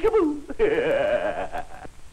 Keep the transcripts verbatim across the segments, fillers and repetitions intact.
peekaboo.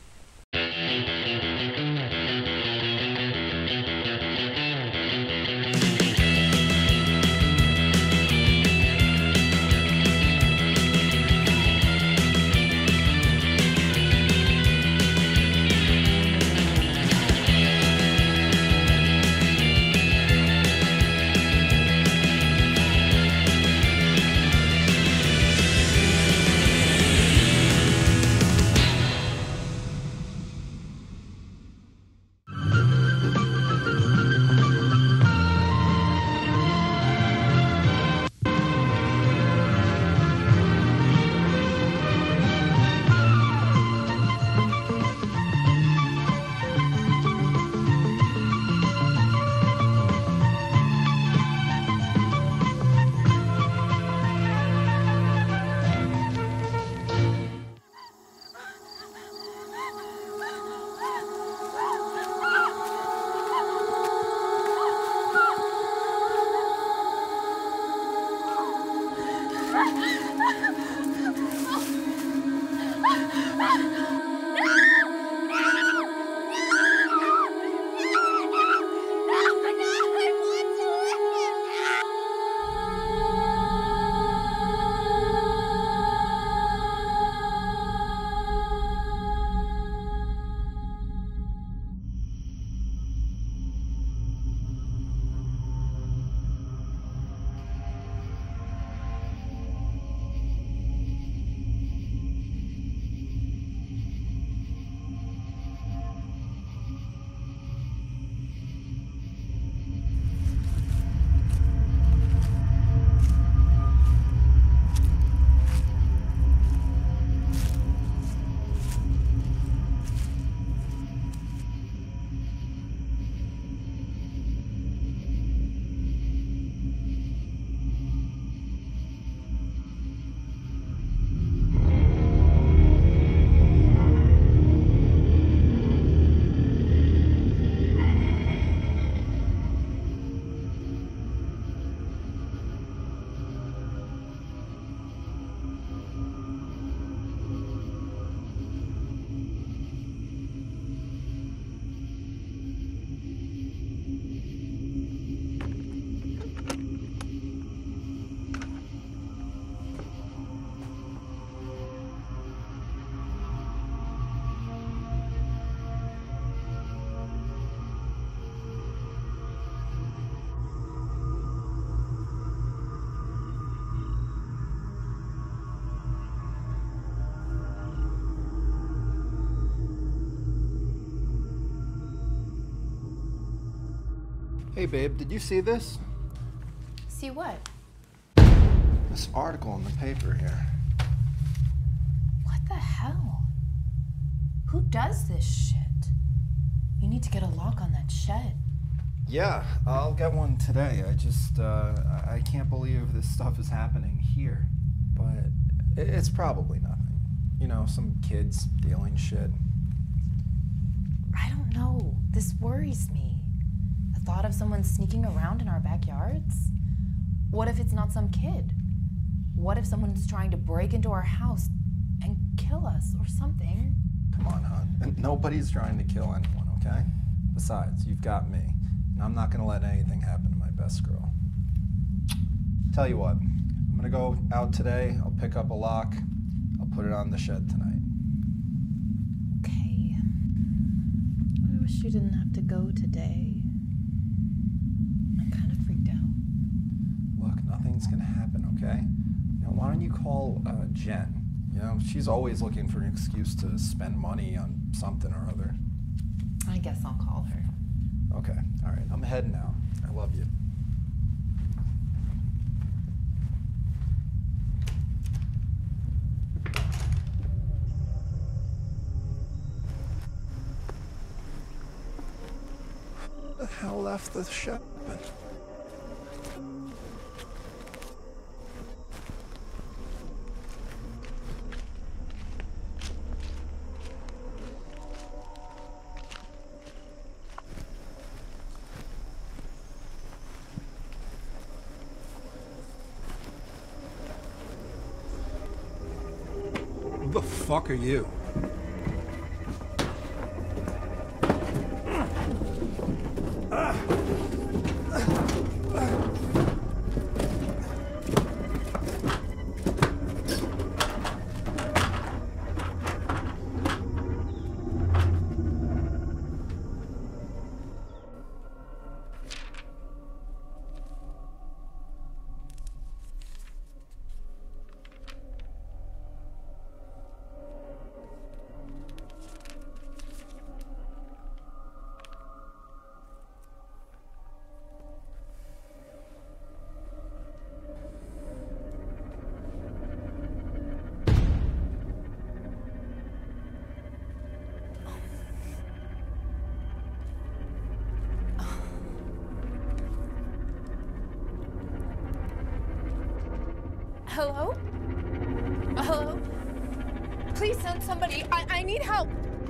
Hey babe, did you see this? See what? This article in the paper here. What the hell? Who does this shit? You need to get a lock on that shed. Yeah, I'll get one today. I just, uh, I can't believe this stuff is happening here. But it's probably nothing. You know, some kids stealing shit. I don't know. This worries me. The thought of someone sneaking around in our backyards? What if it's not some kid? What if someone's trying to break into our house and kill us or something? Come on, hon. Nobody's trying to kill anyone, okay? Besides, you've got me. And I'm not gonna let anything happen to my best girl. Tell you what, I'm gonna go out today, I'll pick up a lock, I'll put it on the shed tonight. Okay. I wish you didn't have to go today. I'm kind of freaked out. Look, nothing's gonna happen, okay? You know, why don't you call uh, Jen? You know, she's always looking for an excuse to spend money on something or other. I guess I'll call her. Okay, all right, I'm heading now. I love you. Who the hell left the shop? Who the fuck are you? Hello? Hello? Please send somebody. I, I need help.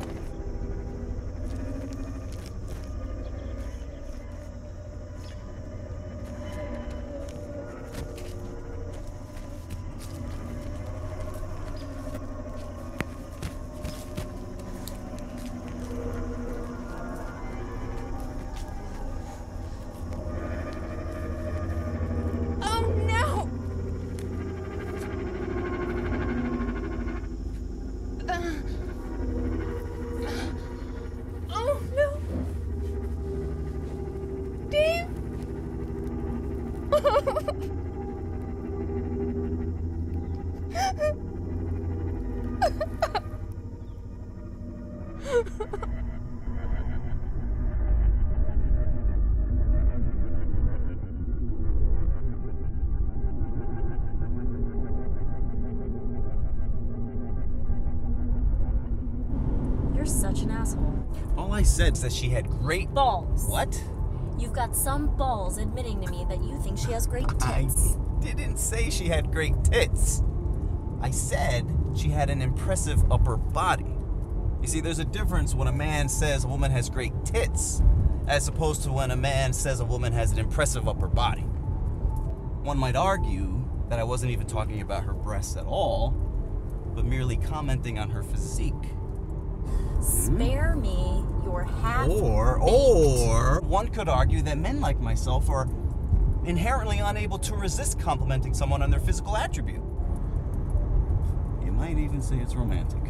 You're such an asshole. All I said is that she had great... balls. What? You've got some balls admitting to me that you think she has great tits. I didn't say she had great tits. I said she had an impressive upper body. You see, there's a difference when a man says a woman has great tits, as opposed to when a man says a woman has an impressive upper body. One might argue that I wasn't even talking about her breasts at all, but merely commenting on her physique. Spare me your half Or, or, one could argue that men like myself are inherently unable to resist complimenting someone on their physical attribute. You might even say it's romantic.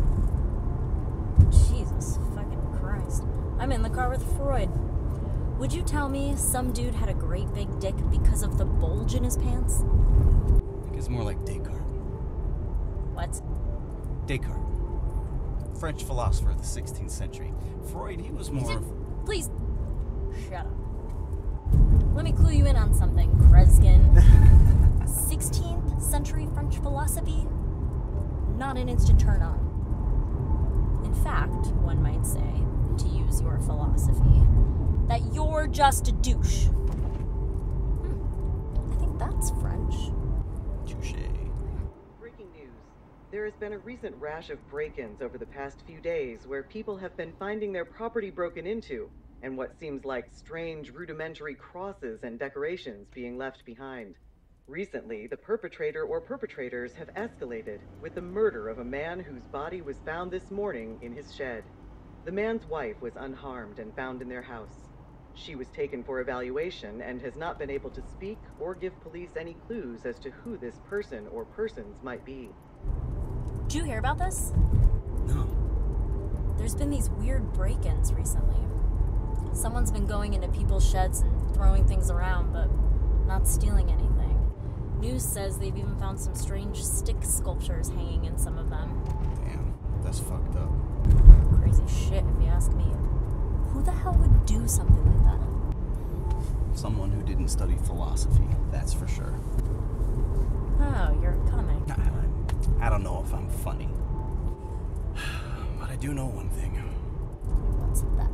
Jesus fucking Christ. I'm in the car with Freud. Would you tell me some dude had a great big dick because of the bulge in his pants? I think it's more like Descartes. What? Descartes. French philosopher of the sixteenth century. Freud, he was more... Please, shut up. Let me clue you in on something, Kreskin. sixteenth century French philosophy? Not an instant turn on. In fact, one might say, to use your philosophy, that you're just a douche. Hmm. I think that's French. Touché. Breaking news. There has been a recent rash of break-ins over the past few days where people have been finding their property broken into and what seems like strange rudimentary crosses and decorations being left behind. Recently, the perpetrator or perpetrators have escalated with the murder of a man whose body was found this morning in his shed. The man's wife was unharmed and found in their house. She was taken for evaluation and has not been able to speak or give police any clues as to who this person or persons might be. Did you hear about this? No. There's been these weird break-ins recently. Someone's been going into people's sheds and throwing things around, but not stealing anything. News says they've even found some strange stick sculptures hanging in some of them. Damn, that's fucked up. Crazy shit, if you ask me. Who the hell would do something like that? Someone who didn't study philosophy, that's for sure. Oh, you're coming. I, I don't know if I'm funny. But I do know one thing. What's that?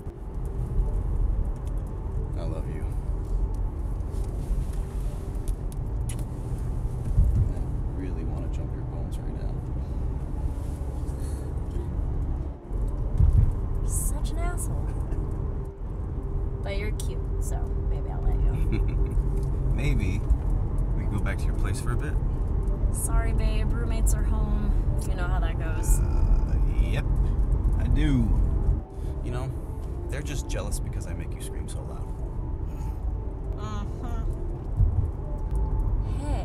I love you. I really want to jump your bones right now. You're such an asshole. But you're cute, so maybe I'll let you. Maybe we can go back to your place for a bit. Sorry, babe. Roommates are home. You know new. You know, they're just jealous because I make you scream so loud. Uh-huh. Hey.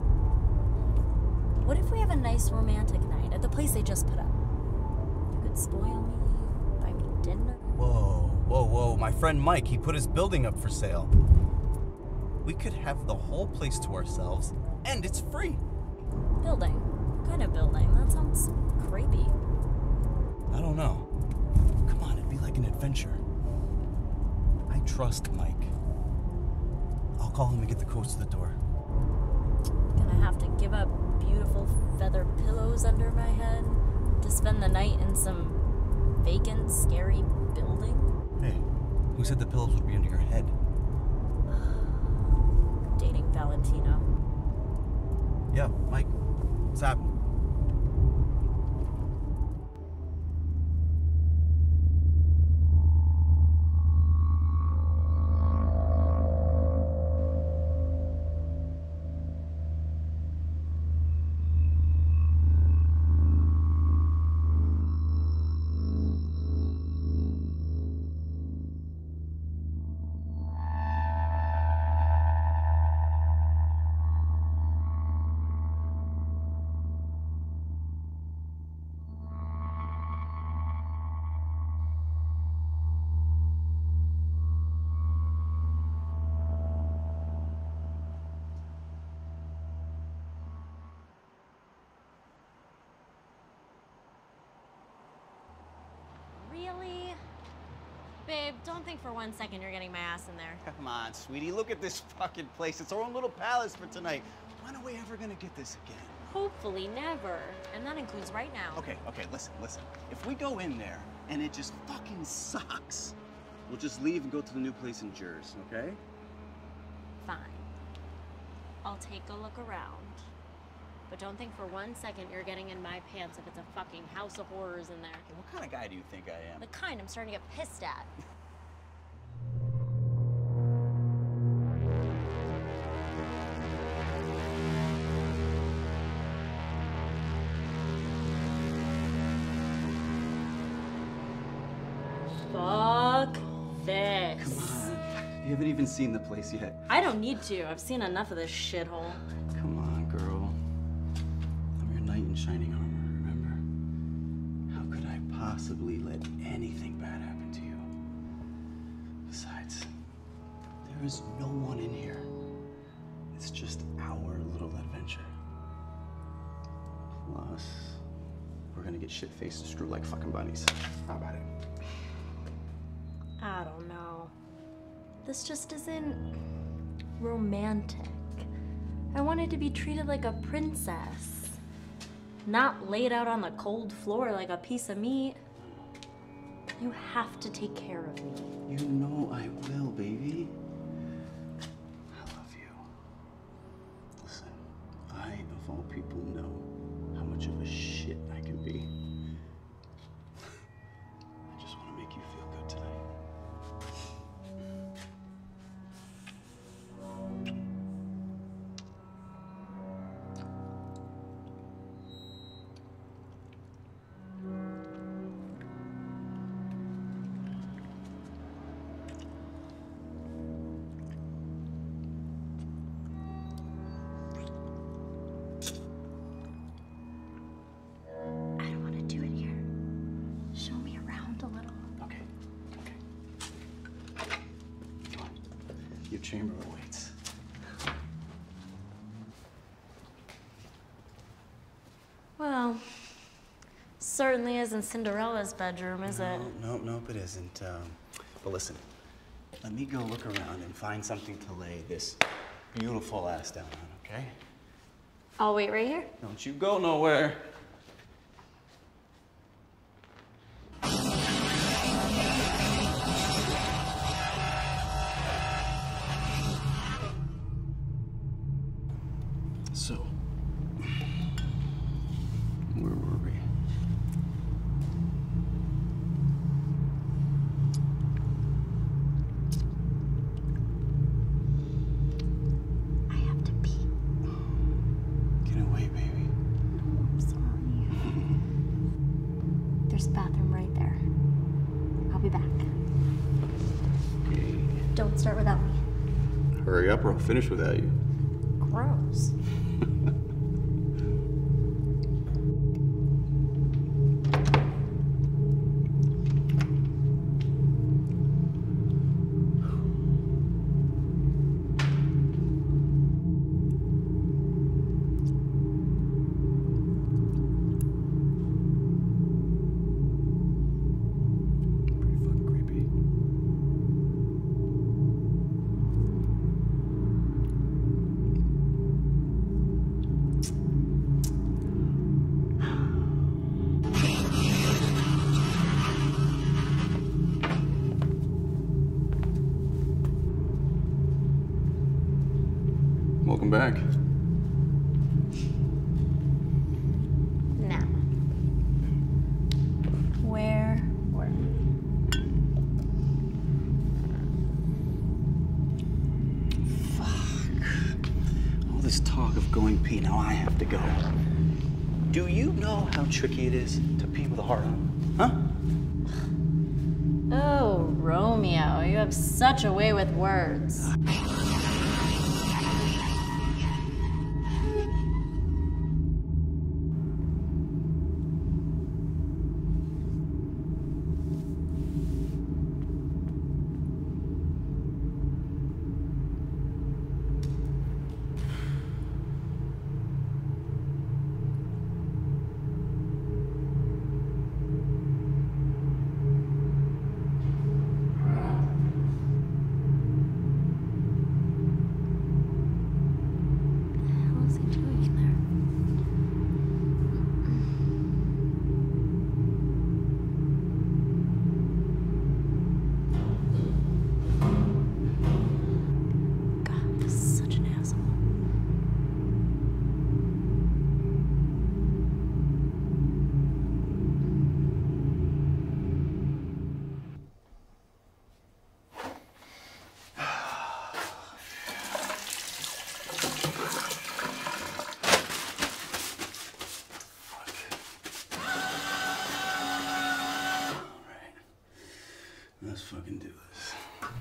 What if we have a nice romantic night at the place they just put up? You could spoil me, buy me dinner. Whoa, whoa, whoa. My friend Mike, he put his building up for sale. We could have the whole place to ourselves, and it's free. Building? What kind of building? That sounds creepy. I don't know. Come on, it'd be like an adventure. I trust Mike. I'll call him and get the codes to the door. Gonna have to give up beautiful feather pillows under my head to spend the night in some vacant, scary building? Hey, who said the pillows would be under your head? Dating Valentino. Yeah, Mike. What's happening? Really? Babe, don't think for one second you're getting my ass in there. Come on, sweetie. Look at this fucking place. It's our own little palace for tonight. When are we ever gonna get this again? Hopefully never. And that includes right now. Okay, okay, listen, listen. If we go in there and it just fucking sucks, we'll just leave and go to the new place in Jersey, okay? Fine. I'll take a look around. But don't think for one second you're getting in my pants if it's a fucking house of horrors in there. Hey, what kind of guy do you think I am? The kind I'm starting to get pissed at. Fuck this. Come on. You haven't even seen the place yet. I don't need to. I've seen enough of this shithole. Come on, girl. I'm your knight in shining armor, remember? How could I possibly let anything bad happen to you? Besides, there is no one in here. It's just our little adventure. Plus, we're gonna get shit-faced and screw like fucking bunnies. How about it? I don't know. This just isn't romantic. I wanted to be treated like a princess, not laid out on the cold floor like a piece of meat. You have to take care of me. You know I will, baby. I love you. Listen, I, of all people, know how much of a shit I can be. I just want to make you feel good tonight. Chamber awaits. Well, certainly isn't Cinderella's bedroom, is no, it? No, nope, it isn't. Um, but listen, let me go look around and find something to lay this beautiful ass down on, okay? I'll wait right here. Don't you go nowhere. So, where were we? I have to pee. Get away, baby. No, I'm sorry. First bathroom right there. I'll be back. Okay. Don't start without me. Hurry up or I'll finish without you. Gross. Welcome back. Now. Where were we? Fuck. All this talk of going pee, now I have to go. Do you know how tricky it is to pee with a heart on? Huh? Oh, Romeo, you have such a way with words. Let's fucking do this.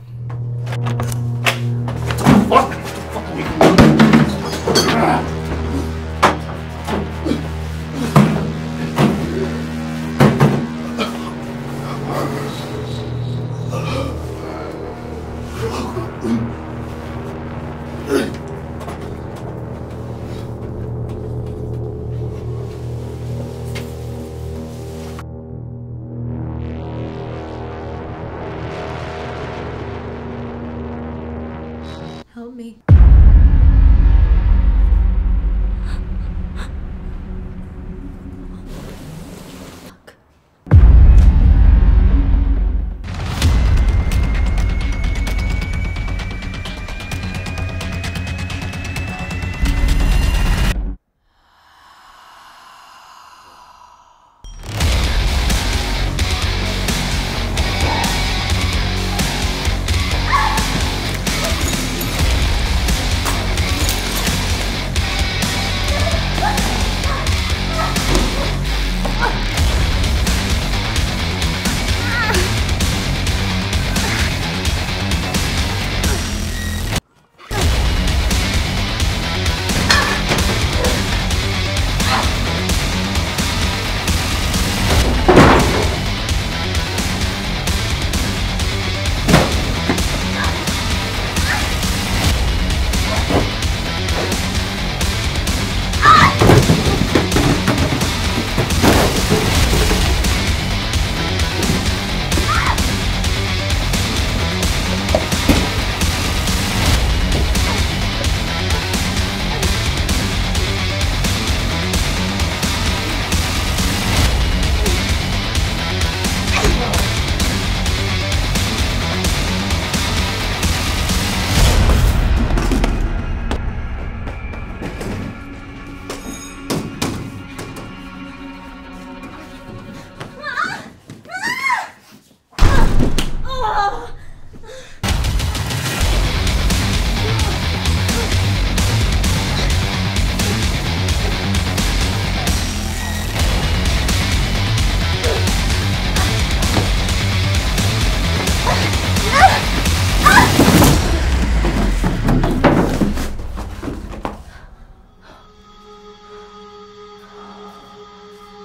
Help me. Fuck.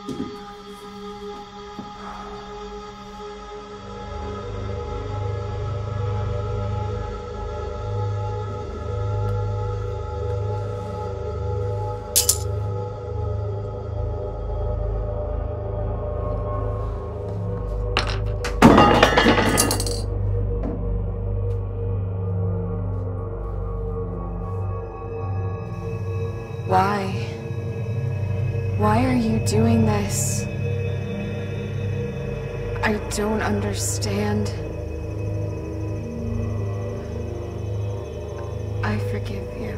Why? Why are you doing this? I don't understand. I forgive you.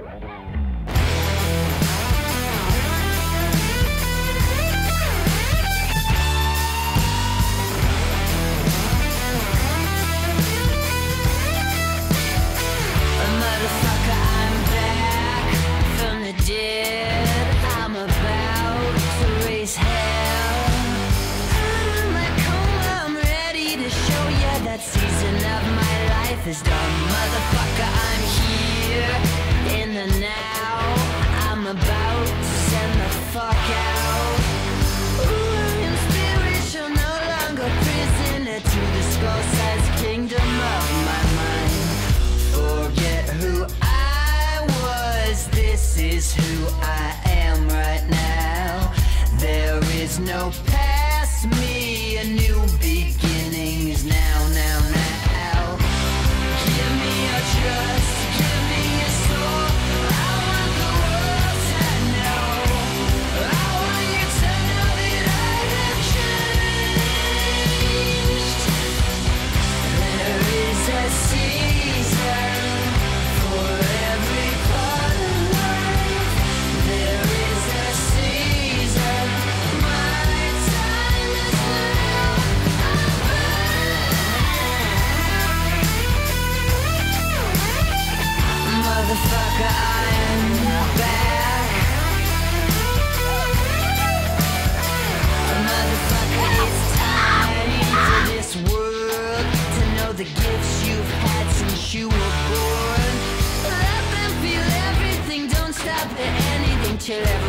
Is done, motherfucker, I'm here in the now. I'm about to send the fuck out. Ooh, in spirit, you're no longer prisoner to the skull-sized kingdom of my mind. Forget who I was, this is who I am right now. There is no past me, a new beginning is now, now, now. Just give me your soul. I want the world to know. I want you to know that I have changed. There is a season for every part of life. There is a season. My time is now. Motherfucker, I'm back. Motherfucker, it's time for this world to know the gifts you've had since you were born. Let them feel everything, don't stop at anything till